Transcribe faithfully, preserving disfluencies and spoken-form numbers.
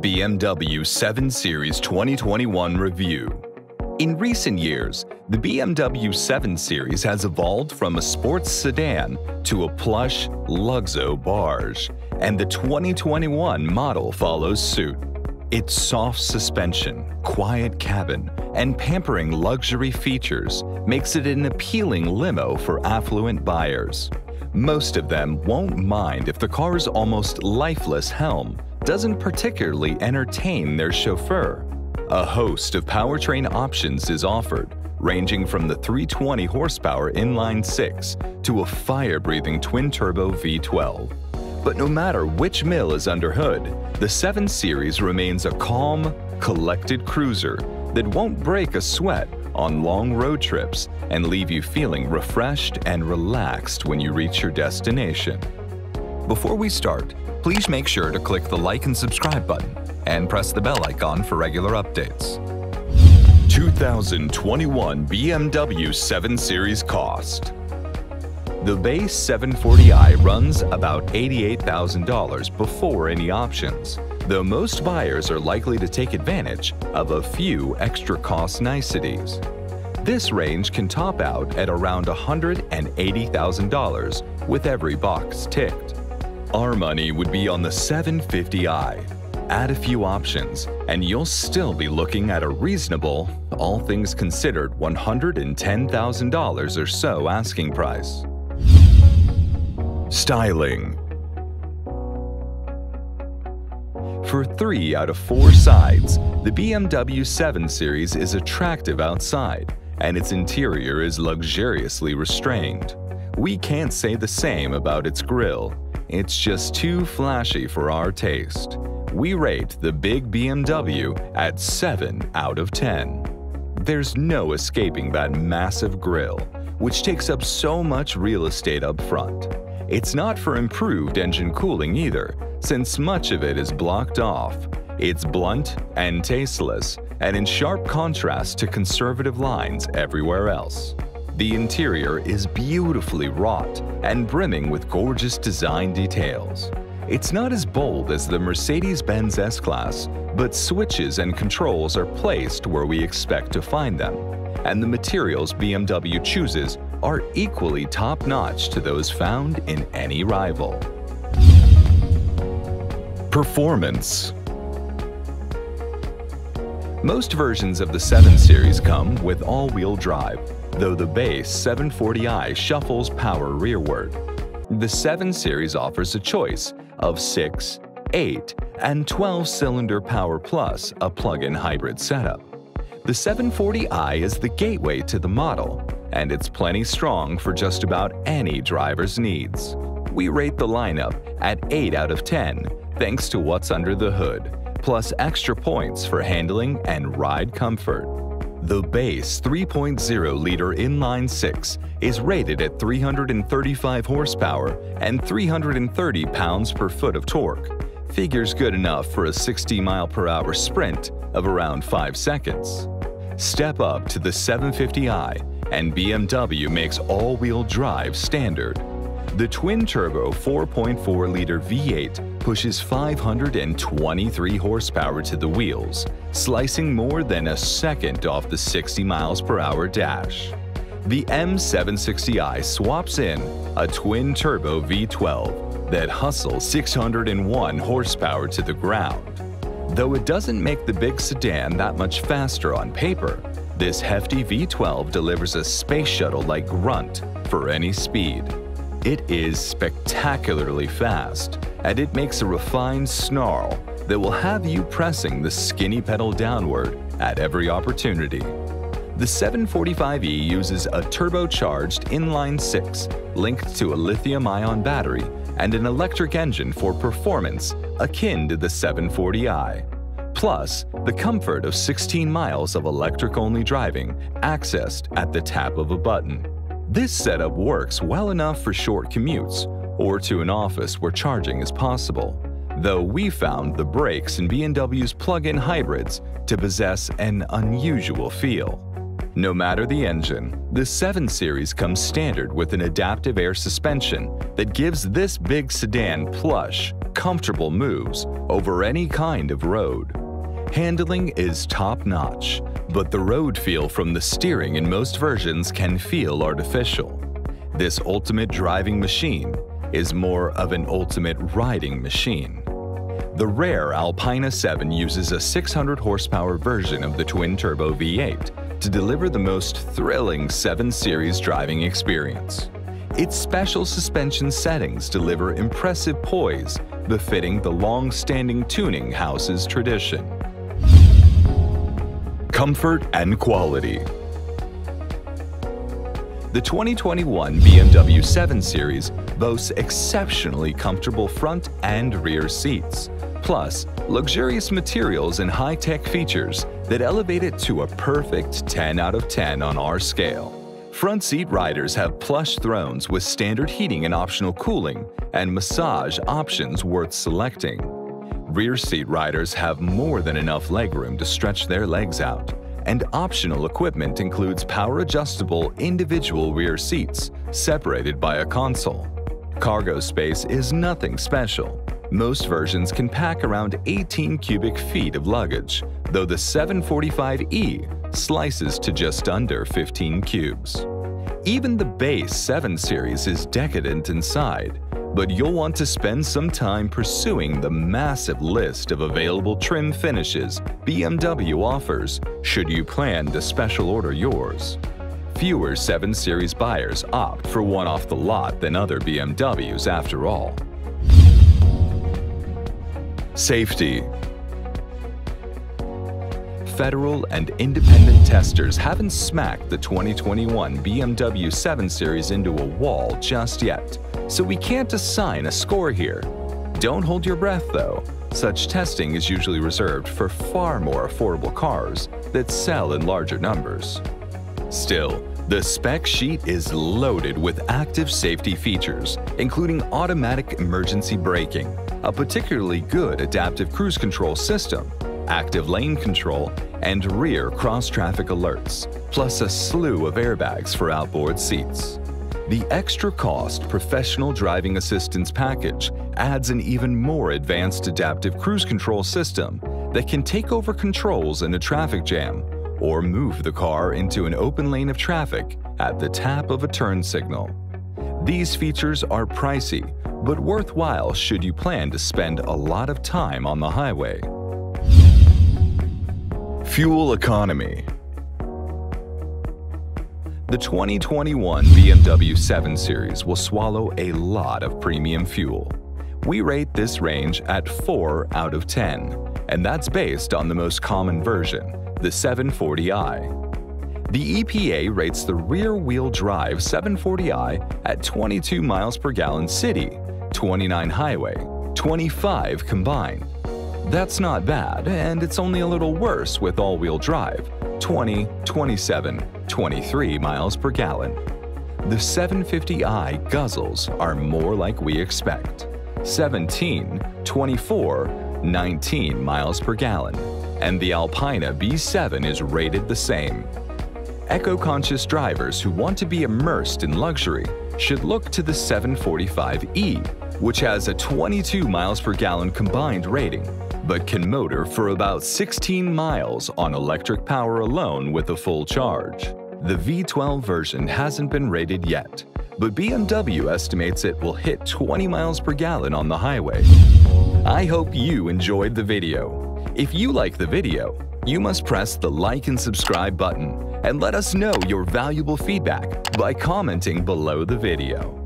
B M W seven Series twenty twenty-one Review. In recent years, the B M W seven Series has evolved from a sports sedan to a plush, luxo barge, and the twenty twenty-one model follows suit. Its soft suspension, quiet cabin, and pampering luxury features makes it an appealing limo for affluent buyers. Most of them won't mind if the car's almost lifeless helm doesn't particularly entertain their chauffeur. A host of powertrain options is offered, ranging from the three hundred twenty horsepower inline six to a fire-breathing twin-turbo V twelve. But no matter which mill is under hood, the seven Series remains a calm, collected cruiser that won't break a sweat on long road trips and leave you feeling refreshed and relaxed when you reach your destination. Before we start, please make sure to click the like and subscribe button and press the bell icon for regular updates. two thousand twenty-one B M W seven Series cost. The base seven forty i runs about eighty-eight thousand dollars before any options, though most buyers are likely to take advantage of a few extra cost niceties. This range can top out at around one hundred eighty thousand dollars with every box ticked. Our money would be on the seven fifty i. Add a few options, and you'll still be looking at a reasonable, all things considered, one hundred ten thousand dollars or so asking price. Styling. For three out of four sides, the B M W seven Series is attractive outside, and its interior is luxuriously restrained. We can't say the same about its grille. It's just too flashy for our taste. We rate the big B M W at seven out of ten. There's no escaping that massive grille, which takes up so much real estate up front. It's not for improved engine cooling either, since much of it is blocked off. It's blunt and tasteless, and in sharp contrast to conservative lines everywhere else. The interior is beautifully wrought and brimming with gorgeous design details. It's not as bold as the Mercedes-Benz S-Class, but switches and controls are placed where we expect to find them, and the materials B M W chooses are equally top-notch to those found in any rival. Performance. Most versions of the seven Series come with all-wheel drive, though the base seven forty i shuffles power rearward. The seven Series offers a choice of six, eight, and twelve cylinder power plus a plug-in hybrid setup. The seven forty i is the gateway to the model, and it's plenty strong for just about any driver's needs. We rate the lineup at eight out of ten, thanks to what's under the hood, plus extra points for handling and ride comfort. The base three point oh liter inline six is rated at three hundred thirty-five horsepower and three hundred thirty pounds per foot of torque. Figures good enough for a sixty mile per hour sprint of around five seconds. Step up to the seven fifty i, and B M W makes all-wheel drive standard. The twin-turbo four point four liter V eight pushes five hundred twenty-three horsepower to the wheels, slicing more than a second off the sixty miles per hour dash. The M seven sixty i swaps in a twin-turbo V twelve that hustles six hundred one horsepower to the ground. Though it doesn't make the big sedan that much faster on paper, this hefty V twelve delivers a space shuttle-like grunt for any speed. It is spectacularly fast, and it makes a refined snarl that will have you pressing the skinny pedal downward at every opportunity. The seven forty-five e uses a turbocharged inline six linked to a lithium-ion battery and an electric engine for performance akin to the seven forty i. Plus, the comfort of sixteen miles of electric-only driving accessed at the tap of a button. This setup works well enough for short commutes or to an office where charging is possible, though we found the brakes in B M W's plug-in hybrids to possess an unusual feel. No matter the engine, the seven Series comes standard with an adaptive air suspension that gives this big sedan plush, comfortable moves over any kind of road. Handling is top-notch, but the road feel from the steering in most versions can feel artificial. This ultimate driving machine is more of an ultimate riding machine. The rare Alpina seven uses a six hundred horsepower version of the twin-turbo V eight to deliver the most thrilling seven series driving experience. Its special suspension settings deliver impressive poise befitting the long-standing tuning house's tradition. Comfort and quality. The twenty twenty-one B M W seven series boasts exceptionally comfortable front and rear seats, plus luxurious materials and high-tech features that elevate it to a perfect ten out of ten on our scale. Front seat riders have plush thrones with standard heating and optional cooling, and massage options worth selecting. Rear seat riders have more than enough legroom to stretch their legs out, and optional equipment includes power-adjustable individual rear seats separated by a console. Cargo space is nothing special. Most versions can pack around eighteen cubic feet of luggage, though the seven forty-five E slices to just under fifteen cubes. Even the base seven series is decadent inside, but you'll want to spend some time pursuing the massive list of available trim finishes B M W offers should you plan to special order yours. Fewer seven series buyers opt for one off the lot than other B M Ws after all. Safety. Federal and independent testers haven't smacked the twenty twenty-one B M W seven series into a wall just yet, so we can't assign a score here. Don't hold your breath though. Such testing is usually reserved for far more affordable cars that sell in larger numbers. Still, the spec sheet is loaded with active safety features, including automatic emergency braking, a particularly good adaptive cruise control system, active lane control, and rear cross-traffic alerts, plus a slew of airbags for outboard seats. The extra cost professional driving assistance package adds an even more advanced adaptive cruise control system that can take over controls in a traffic jam or move the car into an open lane of traffic at the tap of a turn signal. These features are pricey, but worthwhile should you plan to spend a lot of time on the highway. Fuel economy. The twenty twenty-one B M W seven series will swallow a lot of premium fuel. We rate this range at four out of ten, and that's based on the most common version, the seven forty i. The E P A rates the rear-wheel drive seven forty i at twenty-two miles per gallon city, twenty-nine highway, twenty-five combined. That's not bad, and it's only a little worse with all-wheel drive, twenty, twenty-seven, twenty-three miles per gallon. The seven fifty i guzzles are more like we expect, seventeen, twenty-four, nineteen miles per gallon, and the Alpina B seven is rated the same. Eco-conscious drivers who want to be immersed in luxury should look to the seven forty-five e, which has a twenty-two miles per gallon combined rating, but can motor for about sixteen miles on electric power alone with a full charge. The V twelve version hasn't been rated yet, but B M W estimates it will hit twenty miles per gallon on the highway. I hope you enjoyed the video. If you like the video, you must press the like and subscribe button and let us know your valuable feedback by commenting below the video.